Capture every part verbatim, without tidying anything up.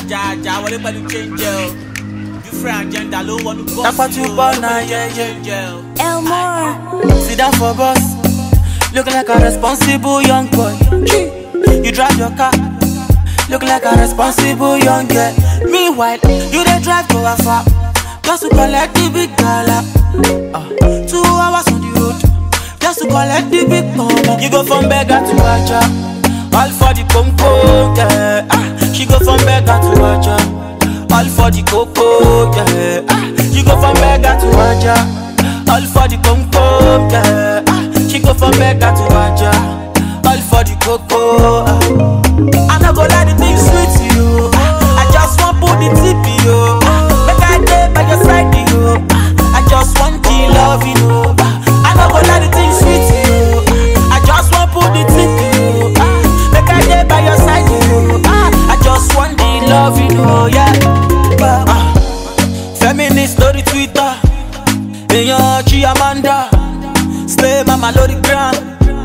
ja ja wọlé pẹ̀lú change o. Different agenda ló wọnú bọ́ọ̀sì o. Tapa two born na yeah yeah. Elmore. Sit down for bus, look like a responsible young boy. You drive your car, look like a responsible young girl. Meanwhile, you dey drive go afar, just to collect the big dollar. Uh, two hours on the road, just to collect the big mama. You go from beggar to Aja, all for the conco, yeah. Ah, she go from beggar to Aja, all for the coco, yeah. Ah, she go from beggar to Aja, all for the conco, yeah. Ah, she go from beggar to Aja, all for the coco. Ah. I no go let the thing sweet you. I just want put the tip you. Make I dey by your side you. I just want the love you. I no go let the thing sweet you. I just want put the tip you. Make I dey by your side you. I just want the love you. Yeah. Uh, feminist no the Twitter. Eyan Chi Amanda. Slay mama lo the ground.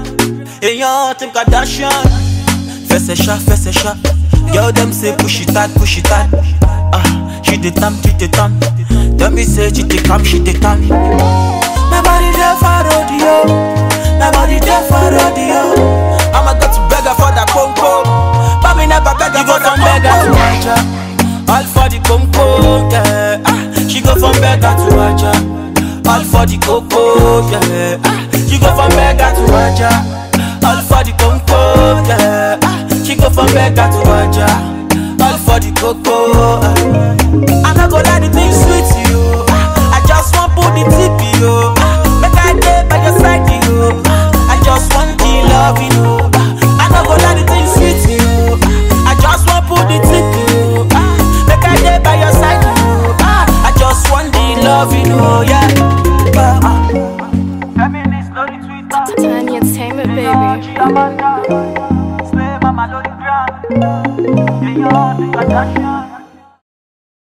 Eyan Kim Kardashian. Fesse shot, fesse shot. Girl them say push it out, push it out. Ah, uh, she dey tam, she dey tam. Tell me say she dey come, she dey come. My body there for rodeo, my body there for rodeo. I'ma go to beggar for that conco, but me never beg her for the beggar to Aja, all for the conco, yeah. Ah, she go from beggar to Aja, all for the coco, yeah. Ah, she go from beggar to Aja, all for the conco, yeah. She go from beggar to Aja, all for the coco. Uh. I no go let the thing sweet you. I just want put the tip you. Make I dey by your side you. I just want the love you. I no go let the thing sweet you. I just want put the tip you. Make I dey by your side you. I just want the love you. Yeah. Feminist no the Twitter. Tiny Entertainment, baby. Mama, know the ground. Yeah, you're the Kardashian.